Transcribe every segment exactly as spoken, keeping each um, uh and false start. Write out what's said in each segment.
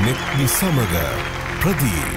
නෙත්මි සමග ප්‍රදීප්.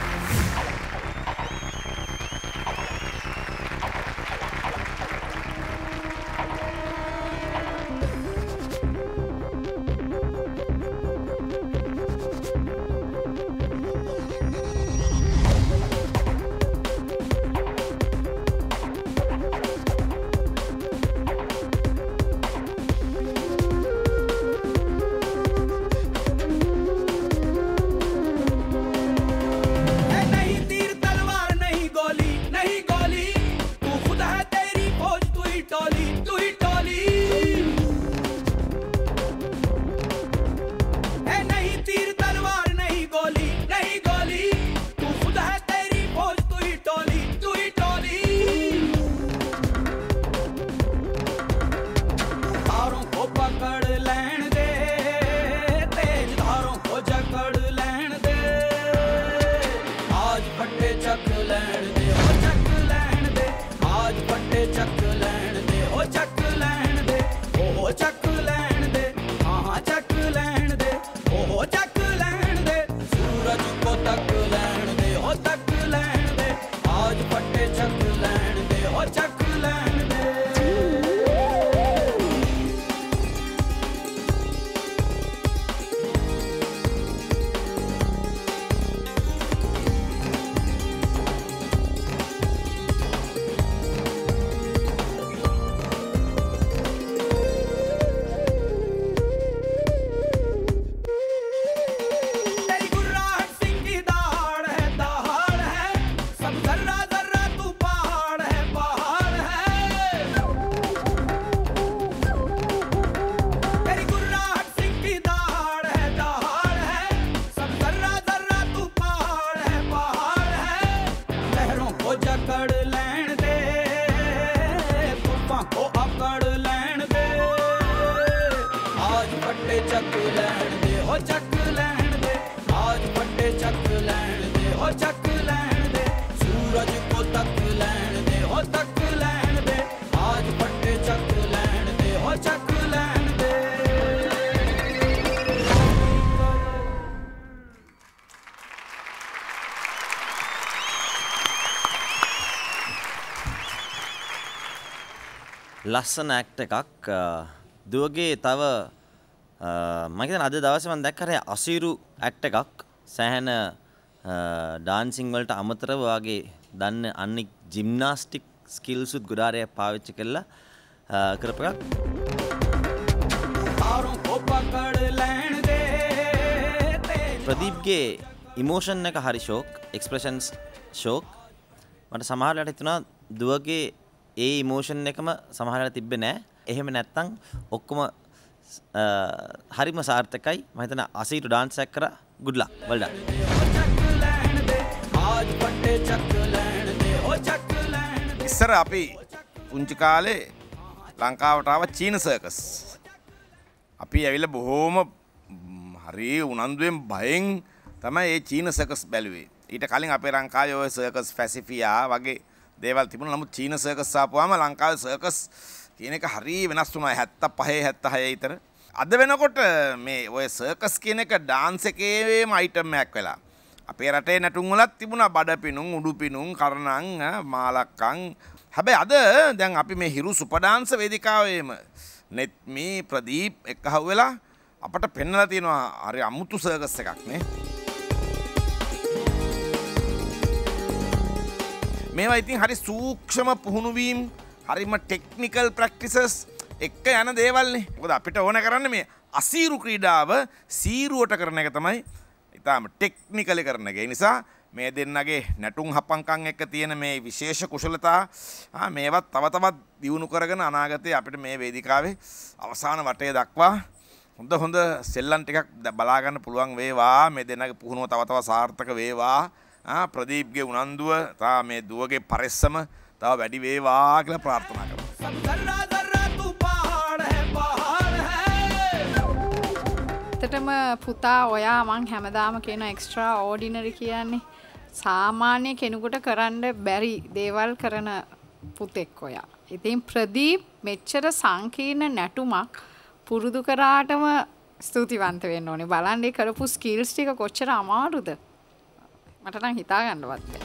ලස්සන ඇක්ට් එකක් දුවගේ තව මම හිතන අද දවසේ මම දැක්ක හරිය අසීරු ඇක්ට් එකක් සෑහෙන ඩාන්සින් වලට අමතරව වාගේ දන්න අනික් ජිම්නාස්ටික් ස්කිල්ස් උත් ගොඩාරිය පාවිච්චි කළා කරපු එකක් ප්‍රදීප්ගේ ඉමෝෂන් එක හරි ෂෝක් එක්ස්ප්‍රෙෂන්ස් ෂෝක් මට සමහර වෙලාවට හිතුණා දුවගේ ඒ ඉමෝෂන් එකම සමහරවල් තිබ්බේ නැහැ. එහෙම නැත්තම් ඔක්කොම හරිම සාර්ථකයි. මම හිතන අසීරු ඩාන්ස් එකක් කරා. good luck. well done. ඉස්සර අපි පුංචි කාලේ ලංකාවට ආව චීන සර්කස්. අපි ඇවිල්ලා බොහොම හරි උනන්දුවෙන් බයෙන් තමයි මේ චීන සර්කස් බැලුවේ. ඊට කලින් අපේ ලංකාවේ ඔය සර්කස් ෆැසිෆියා වගේ දේවල් තිබුණා. නමුත් චීන සර්කස් ආපුවාම ලංකාවේ සර්කස් කියන එක හරිය වෙනස් වුණා. හැත්තෑ පහ හැත්තෑ හය විතර. අද වෙනකොට මේ ඔය සර්කස් කියන එක ඩාන්ස් එකේම අයිටම් එකක් වෙලා. අපේ රටේ නැටුම් වලත් තිබුණා බඩ පිනුම්, උඩු පිනුම්, කරණම්, මාලක්කම්. හැබැයි අද දැන් අපි මේ හිරු සුපර් ඩාන්ස් වේදිකාවේම නෙත්මි ප්‍රදීප් එක්කහුව වෙලා අපට පෙන්වලා තියෙනවා හරි අමුතු සර්කස් එකක් නේ. මේවා ඉතින් හරි සූක්ෂම පුහුණු වීම, හරිම ටෙක්නිකල් ප්‍රැක්ටිසස් එක්ක යන දේවල්නේ. මොකද අපිට ඕන කරන්නේ මේ අසීරු ක්‍රීඩාව සීරුවට කරන එක තමයි ඉතාලම ටෙක්නිකලි කරන එක. ඒ නිසා මේ දෙන්නගේ නැටුම් හපංකම් එක්ක තියෙන මේ විශේෂ කුසලතා මේවත් තව තවත් දියුණු කරගෙන අනාගතයේ අපිට මේ වේදිකාවේ අවසාන වටේ දක්වා හොඳ හොඳ සෙල්ලම් ටිකක් බලා ගන්න පුළුවන් වේවා. මේ දෙන්නගේ පුහුණුව තව තව සාර්ථක වේවා. ප්‍රදීප්ගේ උනන්දුව තා මේ දුවගේ පරිස්සම තව වැඩි වේවා කියලා ප්‍රාර්ථනා කරනවා. ඇත්තටම පුතා ඔයා මං හැමදාම කියන එක්ස්ට්‍රා ඕඩිනරි කියන්නේ සාමාන්‍ය කෙනෙකුට කරන්න බැරි දේවල් කරන පුතෙක් ඔයා. ඉතින් ප්‍රදීප් මෙච්චර සංකීර්ණ නැටුමක් පුරුදු කරාටම ස්තුතිවන්ත වෙන්න ඕනේ. බලන්න ඒ කරපු ස්කිල්ස් ටික කොච්චර අමාරුද? මට නම් හිතා ගන්නවත් බැහැ.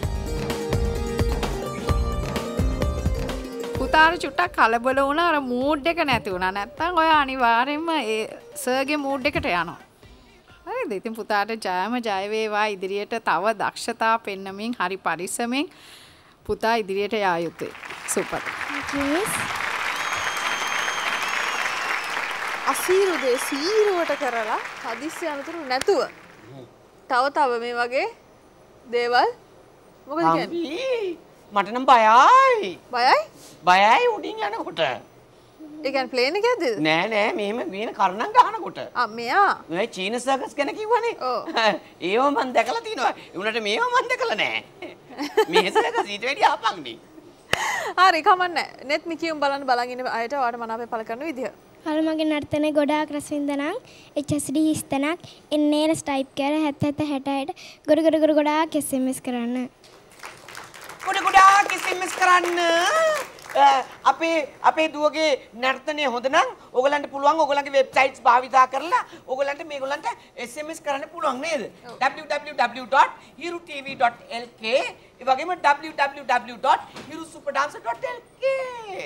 පුතාට චුට්ටක් කලබල වුණා අර මූඩ් එක නැති වුණා. නැත්තම් ඔය අනිවාර්යෙන්ම ඒ සර්ගේ මූඩ් එකට යනවා. හරිද? ඉතින් පුතාට ජයම ජය වේවා. ඉදිරියට තව දක්ෂතා පෙන්නමින් හරි පරිස්සමෙන් පුතා ඉදිරියට යා යුතුයි. සුපර්. අසීරු දේ සීරුවට කරලා හදිස්සි අනතුරු නැතුව තව තව මේ වගේ දේවල් මොකද කියන්නේ? මට නම් බයයි. බයයි? බයයි උඩින් යනකොට. ඒ කියන්නේ ප්ලේන් එක යද්දිද? නෑ නෑ මෙහෙම වෙන කරණම් ගහනකොට. ආ මෙයා. මේ චීන සර්කස් ගැන කිව්වනේ. ඔව්. ඒව මම දැකලා තිනවා. ඒ උනට මේව මම දැකලා නෑ. මේ සර්කස් ඊට වැඩි ආපන්නේ. හරි කමන්නේ. net මිකියුම් බලන්න බලන් ඉන්න අයට ඔයාලට මනාපේ පළ කරන විදිය. හලු මගේ නර්තනය ගොඩාක් රසවින්දනම් H S D හිස්තනක් එන්නේරස් ටයිප් කර හැත්ත හැත්ත හැට හැට ගොඩ ගොඩ ගොඩ ගොඩාක් S M S කරන්න. ගොඩ ගොඩාක් S M S කරන්න. අපේ අපේ දුවගේ නර්තනය හොඳ නම් ඕගලන්ට පුළුවන් ඕගලන්ගේ වෙබ්සයිට්ස් භාවිතා කරලා ඕගලන්ට මේගොල්ලන්ට S M S කරන්න පුළුවන් නේද? w w w dot hiru t v dot l k ඒ වගේම w w w dot hiru super dancer dot l k